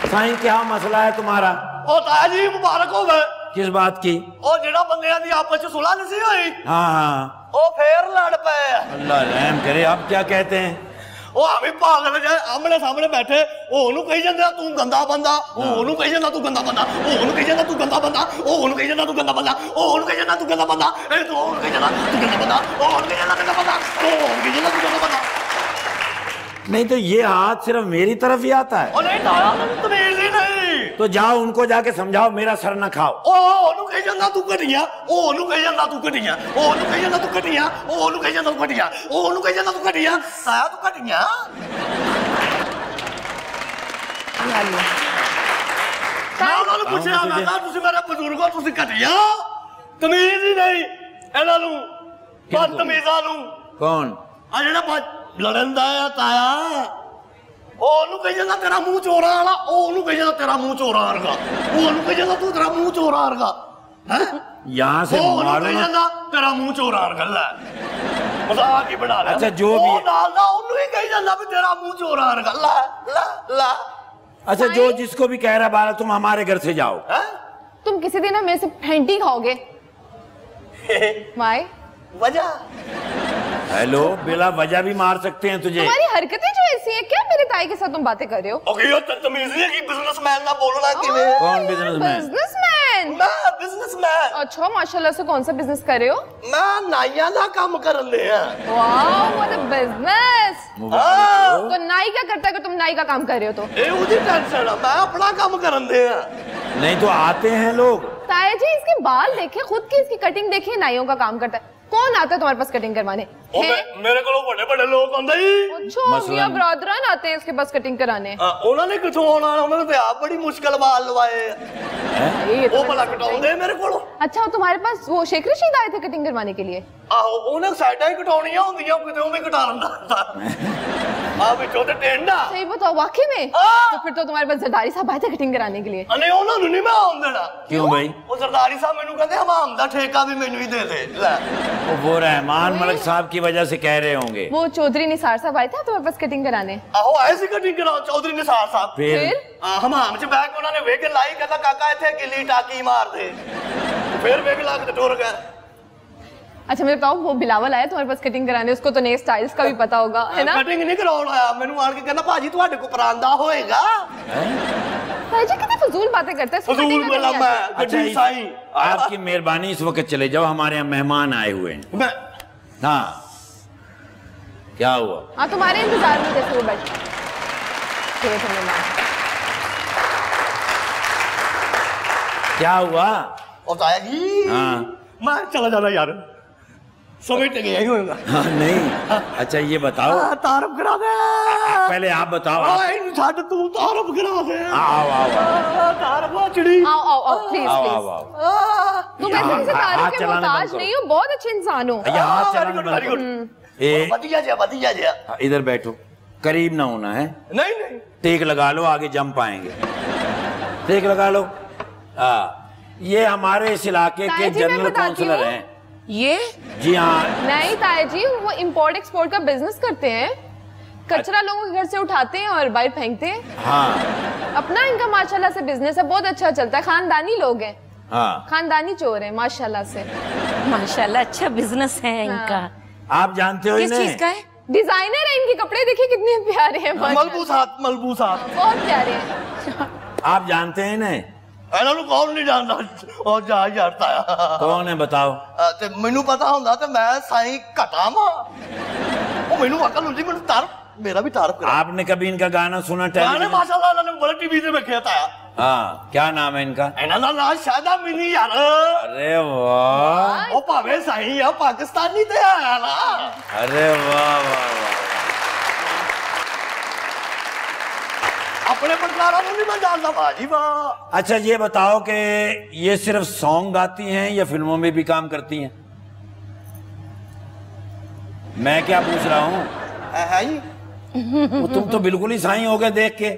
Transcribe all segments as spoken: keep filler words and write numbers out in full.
साईं क्या मसला है तुम्हारा? ओ ताया जी मुबारक हो गए। किस बात की? ओ जेड़ा बंदियां दी आपस च सुलह नहीं हुई, हाँ हाँ, ओ फिर लड़ पे। अल्लाह रहम करे। अब क्या कहते हैं? ओ हमें पागल जाए आमने सामने बैठे ओनू कही जांदा तू गंदा बंदा, ओनू कही जांदा तू गंदा बंदा, ओनू कही जांदा तू गंदा बंदा, ओनू कही जांदा तू गंदा बंदा, ओनू कही जांदा तू गंदा बंदा, ए तू ओनू कही जांदा तू गंदा बंदा, ओनू कही जांदा गंदा बंदा, ओनू कही जांदा तू गंदा बंदा। नहीं तो ये हाथ सिर्फ मेरी तरफ ही आता है। ओ नहीं ताया तमीज ही नहीं। तो जाओ उनको जाके समझाओ, मेरा सर न खाओ। ओ ओनू कही जांदा तू घटिया, ओनू कही जांदा तू घटिया, ओनू कही जांदा तू घटिया, ओनू कही जांदा तू घटिया, ओनू कही जांदा तू घटिया। ताया तू घटिया। मैं उन्होंने पूछा मैं कहा तुसी मेरे बुजुर्ग हो, तुसी घटिया तमीज ही नहीं इन्हां नूं बदतमीज़ां नूं। कौन? आ जेड़ा लड़न दा है ताया, ओ ओनू कही जांदा तेरा मुंह चोरा वाला, ओ ओनू कही जांदा तेरा मुंह चोरा वर्गा, ओ ओनू कही जांदा तू तेरा मुंह चोरा वर्गा हैं। यहाँ से मारो कही जांदा तेरा मुंह चोरा वर्गा। लै मजाक ही बना ले। अच्छा जो भी नाल दा ओनू ही कही जांदा भी तेरा मुंह चोरा वर्गा। लै लै लै। अच्छा जो जिसको भी कह रहा बाला, तुम हमारे घर से जाओ। है? तुम किसी दिन मेरे से फेंटी खाओगे। वाई वजह? हेलो, बिला वजह भी मार सकते हैं तुझे। तुम्हारी हरकतें जो ऐसी हैं, क्या मेरे ताई के साथ तुम बातें कर रहे हो? ओके ये तमीज नहीं है कि बिजनेसमैन ना बोलना किवे। कौन बिजनेसमैन? बिजनेसमैन। मैं बिजनेसमैन। अच्छा माशाल्लाह से कौन सा बिजनेस कर रहे हो? मैं नाइयां दा काम करन दे हां। Wow what a business. तो नाई क्या करता है अगर तुम नाई का काम कर रहे हो तो? ए उदी टेंशन है, मैं अपना काम करन दे हां। नहीं तो आते हैं लोग। ताया जी इसके बाल देखे, खुद की इसकी कटिंग देखिए, नाइयों का काम करता है। कौन आता है तुम्हारे पास कटिंग करवाने? ओ मैं मेरे को बड़े बड़े लोग आंदे ही। अच्छा मियां ब्रदरन आते हैं इसके पास कटिंग कराने। हां उन्होंने किथों आना, उन्होंने तो आप बड़ी मुश्किल बाल लवाए हैं। वो भला कटाउंदे मेरे कोलों। अच्छा तुम्हारे पास वो शेख रशीद आए थे कटिंग करवाने के लिए? आहो उन्हें साइडां ही कटाउणियां होंदियां, किते वो भी कटा लंदा आ विचों ते टेंडा। सही बताओ वाकई में? तो फिर तो तुम्हारे पास जरदारी साहब आए थे कटिंग कराने के लिए। नहीं उन्होंने नहीं मैं आउं देना। क्यों भाई? वो जरदारी साहब मेनू कहते हमाम दा ठेका भी मेनू ही दे दे। ले वो रहमान मलिक साहब की वजह से कह रहे होंगे। वो चौधरी निसार साहब आए थे तुम्हारे पास कटिंग कराने? आहो ऐसी कटिंग करा चौधरी निसार साहब। फिर हमाम च बैठ के उन्होंने वेग लाई, कहता काका इथे गिल्ली टाकी मार दे, फिर वेग ला के टुर गए। अच्छा मुझे बताओ वो बिलावल आया तुम्हारे पास कटिंग कराने, उसको तो नए स्टाइल्स का भी पता होगा है ना? कटिंग नहीं कराउण आया, मेनू आन के कहना भाजी तुहाडे को परांदा होएगा। भाई जी कितनी फजूल बातें करते हैं। फजूल बोला मैं। अच्छा साईं आपकी मेहरबानी, इस वक्त चले जाओ, हमारे यहाँ मेहमान आए हुए हैं। मैं हाँ क्या हुआ? हाँ तुम्हारे इंतजार में जैसे वो बैठे थे धन्यवाद। क्या हुआ? और ताया जी हाँ मैं चला जाना यार, समेट गया ही होगा। हाँ नहीं अच्छा ये बताओ। तारफ करा दे पहले आप बताओ। आप... छाड़ तू तारफ करा दे। आओ आओ आओ तारफ चिड़ी। आओ आओ आओ प्लीज प्लीज। तुम ऐसे किसी तारीफ के मोहताज नहीं हो, बहुत अच्छे इंसान हो। हाथ चलाना। बढ़िया जा बढ़िया जा। इधर बैठो, करीब ना होना है। नहीं नहीं टेक लगा लो, आगे जम पाएंगे। टेक लगा लो। हाँ ये हमारे इस इलाके के जनरल काउंसलर हैं। ये जी हाँ। नहीं ताया जी वो इंपोर्ट एक्सपोर्ट का बिजनेस करते हैं, कचरा लोगों के घर से उठाते हैं और बाहर फेंकते हैं। हाँ अपना इनका माशाल्लाह से बिजनेस है, बहुत अच्छा चलता है, खानदानी लोग हैं। हाँ खानदानी चोर है माशाल्लाह से। माशाल्लाह अच्छा बिजनेस है इनका। आप जानते हो किस चीज का है? डिजाइनर है, इनके कपड़े देखिए कितने प्यारे हैं। मलबूसात मलबूसात बहुत प्यारे हैं। आप जानते हैं ना? कौन नहीं जानता और जा जाता है। कौन है बताओ? ते मैनू पता होंदा ते मैं साईं घटा वा। ओ मैनू अकल हुंदी, मैनू तारफ मेरा भी तारफ करा। आपने कभी इनका गाना सुना? गाने माशाल्लाह इन्होंने बड़े टीवी पे देखा था। हाँ क्या नाम है इनका? इन्हां दा नाम शादा मिनी यार। अरे वाह। ओ भावे साईं या पाकिस्तानी ते आया ना। अरे वाह वाह वाह। अपने पटकारा नहीं मैं जानता भाजी वाह। अच्छा ये बताओ कि ये सिर्फ सॉन्ग गाती हैं या फिल्मों में भी काम करती हैं? मैं क्या पूछ रहा हूँ? वो तुम तो बिल्कुल ही साईं हो गए देख के।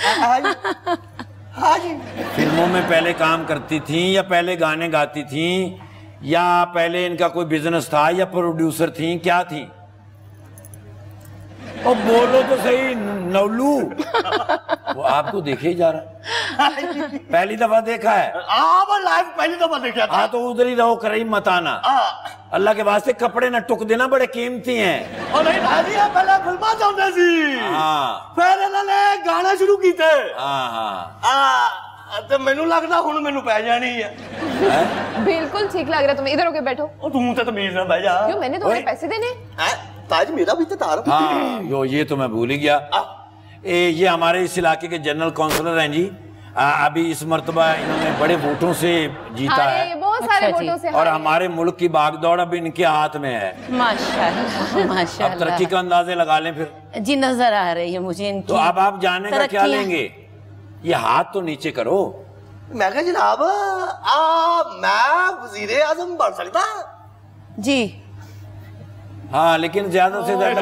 हाँ जी। फिल्मों में पहले काम करती थी या पहले गाने गाती थी या पहले इनका कोई बिजनेस था या प्रोड्यूसर थी, क्या थी? और बोलो तो सही नवलू। वो आपको देखे ही जा रहा पहली दफा देखा है हाँ मैं लाइव पहली दफा देखा था। हाँ तो उधर ही रहो, करई मत आना। हाँ अल्लाह के वास्ते कपड़े ना टुक देना, बड़े कीमती हैं। और नहीं था जी पहले फिल्मा चाहते सी हाँ फिर इन्होंने गाना शुरू कीते। हाँ हाँ आ ते मैनू लगदा हुण मैनू पै जानी है। हैं? बिल्कुल ठीक लग रहा है तुम्हें, इधर होके बैठो। ओ तू ते तमीज ना बह जा। क्यों, मैंने तुम्हें ओए। पैसे देने? हैं ताज मेरा भी तो तार। हाँ यो ये तो मैं भूल ही गया। ए, ये हमारे इस इलाके के जनरल काउंसलर हैं जी। आ, अभी इस मर्तबा इन्होंने बड़े वोटों से जीता अरे है बहुत सारे अच्छा जी। वोटों से और हारे। हमारे मुल्क की भागदौड़ अब इनके हाथ में है। माशाल्लाह अब माशाल्लाह। तरक्की का अंदाजे लगा लें फिर। जी नजर आ रही है मुझे इनकी। तो अब आप जाने का क्या तरक्कियां। लेंगे? ये हाथ तो नीचे करो। मैं कहा जनाब आ मैं वजीर आजम बन सकता। जी हाँ लेकिन ज्यादा से ज्यादा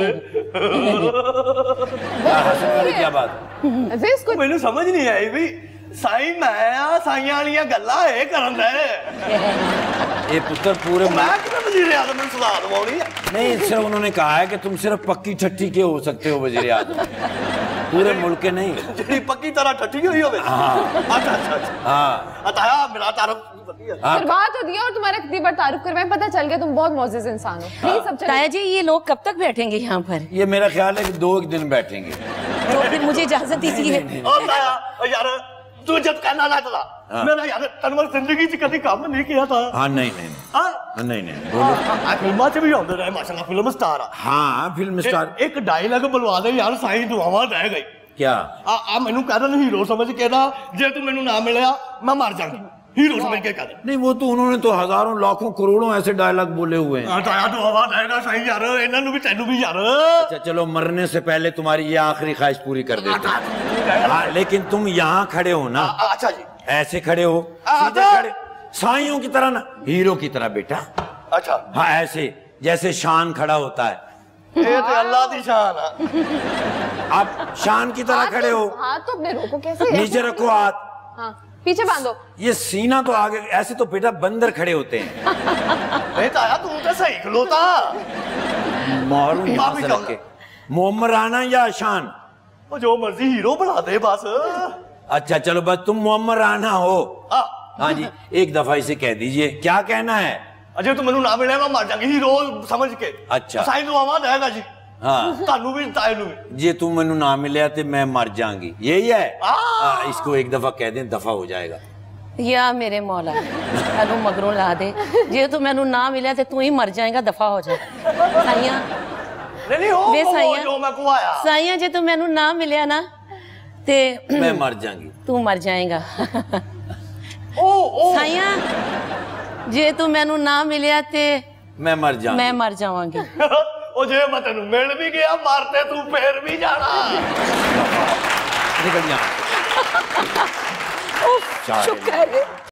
क्या हंसने वाली क्या बात? अजीज को मैनू समझ नहीं आई भी साई मैं आ साइयां वालियां गल्लां ए करन दे। ये पुत्र पूरे मैं किवें वजीर आजम नूं सलाह दवाउणी है? नहीं, सिर्फ उन्होंने कहा है कि तुम सिर्फ पक्की ठट्ठी के हो सकते हो वजीर आजम, पूरे मुल्क के नहीं। जेड़ी पक्की तरह ठट्ठी हुई होवे। हाँ अच्छा अच्छा अच्छा हाँ अताया मेरा तारुफ पक्की है। हाँ। करवा तो दिया और तुम्हारा कितनी बार तारुफ करवाएं, पता चल गया तुम बहुत मोअज़्ज़िज़ इंसान हो। प्लीज सब ताया चलिए। जी ये लोग कब तक बैठेंगे यहाँ पर? ये मेरा ख्याल है कि दो एक दिन बैठेंगे। तो फिर मुझे इजाजत दीजिए। ओ ताया ओ यार तू जब कहना ना चला हाँ। मेरा यार तनवर जिंदगी च कभी काम नहीं किया था। हाँ नहीं नहीं हाँ नहीं नहीं बोलो। आ फिल्मां च भी आंदे रहे माशाल्लाह फिल्म स्टार आ। हाँ फिल्म स्टार एक डायलॉग बुलवा दे यार साईं दुआवां रह गई। क्या? आ आ मैनू कह रहा हीरो समझ के ना जे तू मैनू ना मिलया मैं मर जाऊंगा। हीरो समझ के कह दे। नहीं वो तो उन्होंने तो हजारों लाखों करोड़ों ऐसे डायलॉग बोले हुए हैं। आ ताया दुआवां रहेगा साईं यार इन्हां नू भी तैनू भी यार। अच्छा चलो मरने से पहले तुम्हारी ये आखिरी ख्वाहिश पूरी कर देते हैं। हाँ लेकिन तुम यहाँ खड़े हो ना, आ, अच्छा जी ऐसे खड़े हो हाँ, सीधे तो- खड़े, साइयों की तरह ना, हीरो की तरह बेटा। अच्छा हाँ ऐसे जैसे शान खड़ा होता है, ये तो अल्लाह दी शान है। आप शान की तरह हाथ खड़े तो- हो। हाथ तो अपने रोको कैसे? नीचे रखो हाथ, हाँ पीछे बांधो। ये सीना तो आगे, ऐसे तो बेटा बंदर खड़े होते हैं। नहीं ताया तू तो सही खलोता। मारू यहाँ माफी से चाहूंगा। रख के, मोहम्मद राना या शान? वो जो मर्जी हीरो बना दे बस। अच्छा चलो बस तुम मोहम्मद राना हो। आ, हाँ जी एक दफा इसे कह दीजिए क्या कहना है। अजय तू मैनू ना मिले मैं मर जाऊंगी हीरो समझ के। अच्छा। साईं दुआवां रहेगा जी हाँ तानू भी ताए नू भी। जे तू मैनू ना मिले तो मैं मर जाऊंगी, यही है। आ। हाँ, इसको एक दफा कह दें दफा हो जाएगा। या मेरे मौला अनु मगरों ला दे, जे तू मैनू ना मिला तो तू ही मर जाएगा, दफा हो जाए। साइया नहीं नहीं हो वे वो साईं। जो मैं को आया। साइया जे तू मैनू ना मिलिया ना ते मैं मर जाऊंगी। तू मर जाएगा। ओ ओ साइया जे तू मैनू ना मिलिया ते मैं मर जाऊंगी। मैं मर जावांगी। ओ जे मैं तेनू मिल भी गया मारते तू फिर भी जाना। निकल यहाँ। शुक्र है।